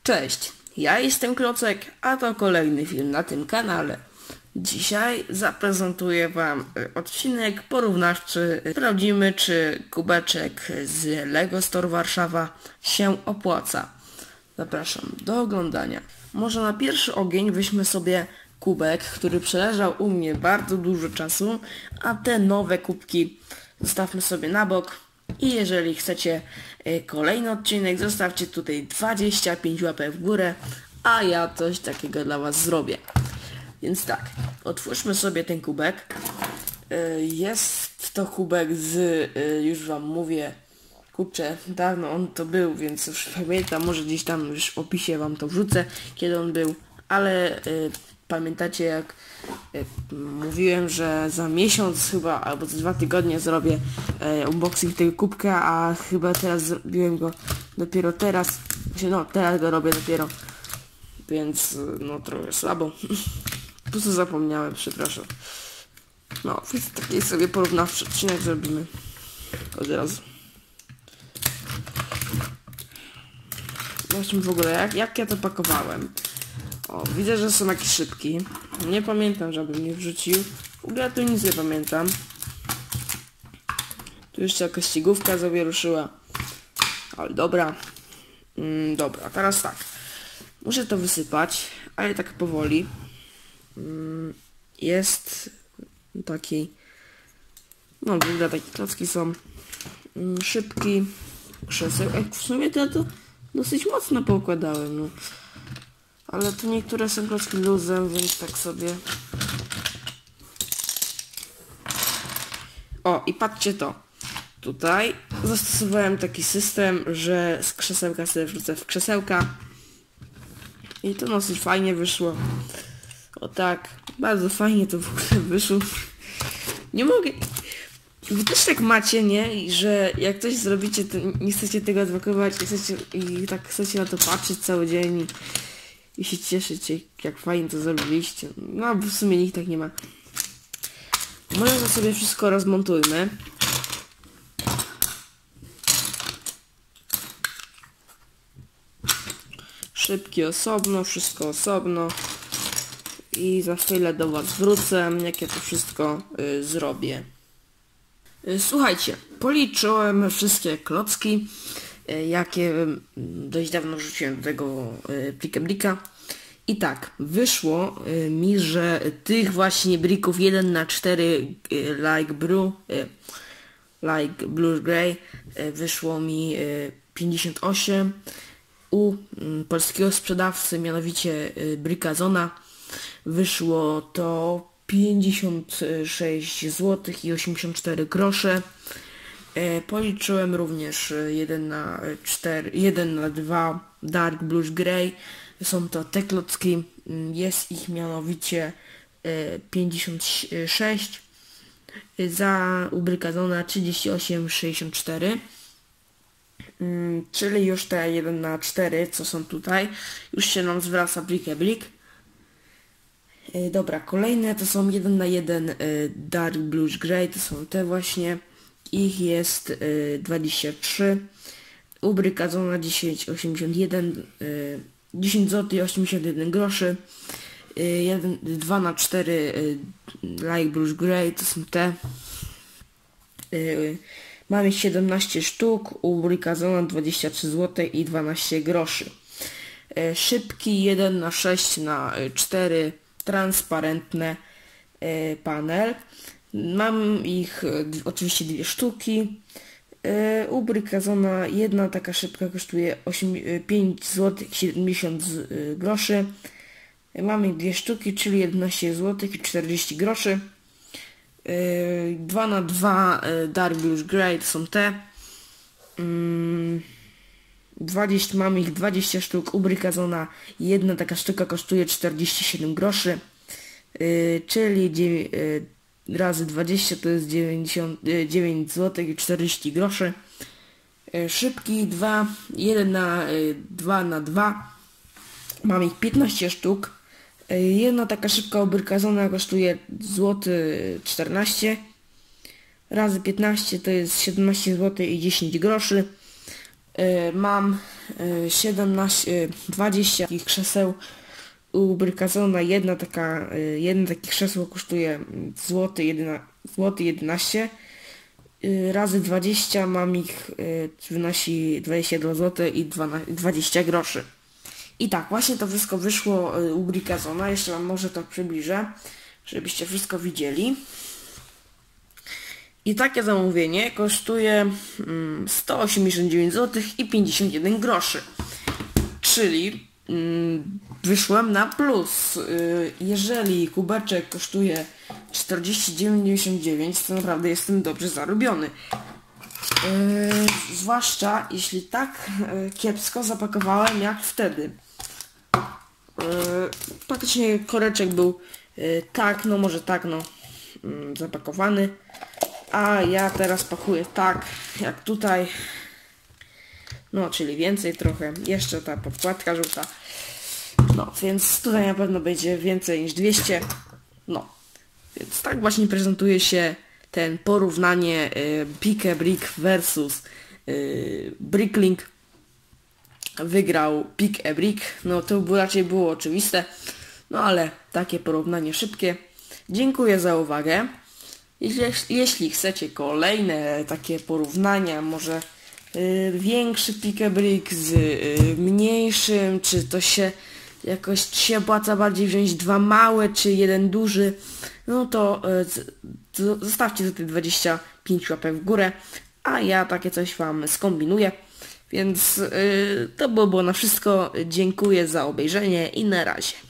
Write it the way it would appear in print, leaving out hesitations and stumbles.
Cześć, ja jestem Klocek, a to kolejny film na tym kanale. Dzisiaj zaprezentuję Wam odcinek porównawczy. Sprawdzimy, czy kubeczek z LEGO Store Warszawa się opłaca. Zapraszam do oglądania. Może na pierwszy ogień weźmy sobie kubek, który przeleżał u mnie bardzo dużo czasu, a te nowe kubki zostawmy sobie na bok. I jeżeli chcecie kolejny odcinek, zostawcie tutaj 25 łapek w górę, a ja coś takiego dla Was zrobię. Więc tak, otwórzmy sobie ten kubek. Jest to kubek z, już Wam mówię, kurczę, dawno on to był, więc już pamiętam, może gdzieś tam już w opisie Wam to wrzucę, kiedy on był, ale pamiętacie jak mówiłem, że za miesiąc chyba, albo za 2 tygodnie zrobię unboxing tego kubka, a chyba teraz zrobiłem go dopiero teraz, teraz go robię dopiero, więc no trochę słabo, po prostu zapomniałem, przepraszam. No, więc taki sobie porównawczy odcinek zrobimy od razu. Zobaczmy w ogóle jak ja to pakowałem. O, widzę, że są jakieś szybki. Nie pamiętam, żebym nie wrzucił. W ogóle tu nic nie pamiętam. Tu jeszcze jakaś ścigówka sobie ruszyła. Ale dobra. Dobra, teraz tak. Muszę to wysypać, ale tak powoli. Jest taki... No, w ogóle takie klocki są szybki. Krzeseł. W sumie to dosyć mocno poukładałem, no. Ale tu niektóre są klocki luzem, więc tak sobie... O, i patrzcie to. Tutaj zastosowałem taki system, że z krzesełka sobie wrzucę w krzesełka. I to dosyć fajnie wyszło. O tak, bardzo fajnie to w ogóle wyszło. Nie mogę... Wy też tak macie, nie? I że jak coś zrobicie, to nie chcecie tego odblokować i tak chcecie na to patrzeć cały dzień i się cieszycie, jak fajnie to zrobiliście. No, w sumie nikt tak nie ma. Może to sobie wszystko rozmontujmy. Szybki osobno, wszystko osobno. I za chwilę do Was wrócę, jak ja to wszystko zrobię. Słuchajcie, policzyłem wszystkie klocki, jakie dość dawno wrzuciłem do tego blika. I tak, wyszło mi, że tych właśnie brików 1×4 like Blue Grey wyszło mi 58. U polskiego sprzedawcy, mianowicie Brickazona, wyszło to 56 zł i 84 grosze. Policzyłem również 1×2 Dark Blues Grey. Są to te klocki. Jest ich mianowicie 56. Za u Brickazona 38,64. Czyli już te 1×4, co są tutaj, już się nam zwraca blik. Dobra, kolejne to są 1×1 Dark Blues Grey, to są te właśnie. Ich jest 23. U Brickazona 10 zł 81 groszy. 2×4 Like Blues Grey, to są te. Mamy 17 sztuk, u Brickazona 23 zł i 12 groszy. Szybki 1×6×4 transparentne panel. Mam ich oczywiście 2 sztuki. U Brickazona jedna taka szybka kosztuje 5 zł 70 groszy. Mamy 2 sztuki, czyli 11 zł i 40 groszy. 2×2 Dark Blues Grey to są te. Mamy ich 20 sztuk. U Brickazona jedna taka sztuka kosztuje 47 groszy. Czyli razy 20 to jest 9 zł i 40 groszy. Szybki 1×2 mamy ich 15 sztuk. Jedna taka szybka u Brickazona kosztuje złoty 14. Razy 15 to jest 17 zł i 10 groszy. Mam 20 takich krzeseł u Bricazona. Jedno takie krzesło kosztuje złoty 11. Razy 20 mam ich, wynosi 22 zł i 20 groszy. I tak, właśnie to wszystko wyszło u Bricazona. Jeszcze wam może to przybliżę, żebyście wszystko widzieli. I takie zamówienie kosztuje 189 zł i 51 groszy. Czyli wyszłem na plus. Jeżeli kubeczek kosztuje 49,99, to naprawdę jestem dobrze zarobiony. Zwłaszcza jeśli tak kiepsko zapakowałem jak wtedy. Praktycznie koreczek był zapakowany. A ja teraz pakuję tak jak tutaj. No, czyli więcej trochę. Jeszcze ta podkładka żółta. No, więc tutaj na pewno będzie więcej niż 200. No, więc tak właśnie prezentuje się ten porównanie Pick-a-Brick versus Bricklink. Wygrał Pick-a-Brick. No, to raczej było oczywiste. No, ale takie porównanie szybkie. Dziękuję za uwagę. Jeśli chcecie kolejne takie porównania, może większy Pick-a-Brick z mniejszym, czy to się jakoś się opłaca bardziej wziąć dwa małe, czy jeden duży, no to zostawcie tutaj 25 łapek w górę, a ja takie coś wam skombinuję. Więc to było na wszystko. Dziękuję za obejrzenie i na razie.